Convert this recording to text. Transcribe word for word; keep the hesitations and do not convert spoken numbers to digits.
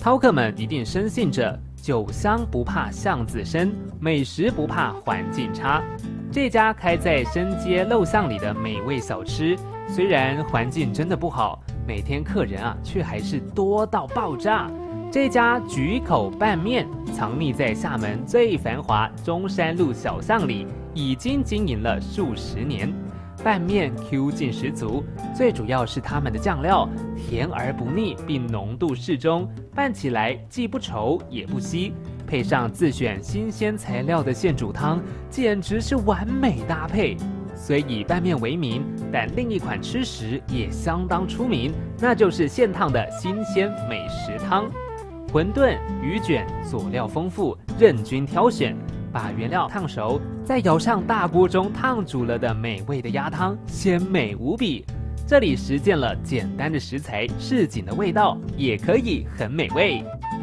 饕客们一定深信着酒香不怕巷子深，美食不怕环境差。这家开在深街陋巷里的美味小吃，虽然环境真的不好，每天客人啊却还是多到爆炸。这家菊口拌面藏匿在厦门最繁华中山路小巷里，已经经营了数十年。拌面 Q 劲十足，最主要是他们的酱料甜而不腻，并浓度适中，拌起来既不稠也不稀，配上自选新鲜材料的现煮汤，简直是完美搭配。虽以拌面为名，但另一款吃食也相当出名，那就是现烫的新鲜美食汤。馄饨、鱼卷佐料丰富，任君挑选。把原料烫熟，再舀上大锅中烫煮了的美味的鸭汤，鲜美无比。这里实践了简单的食材，市井的味道，也可以很美味。